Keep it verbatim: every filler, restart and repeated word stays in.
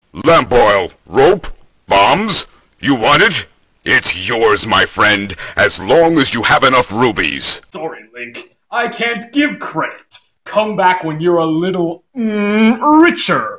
Lamp oil, rope, bombs? You want it? It's yours, my friend, as long as you have enough rubies. Sorry, Link. I can't give credit. Come back when you're a little, mm, richer.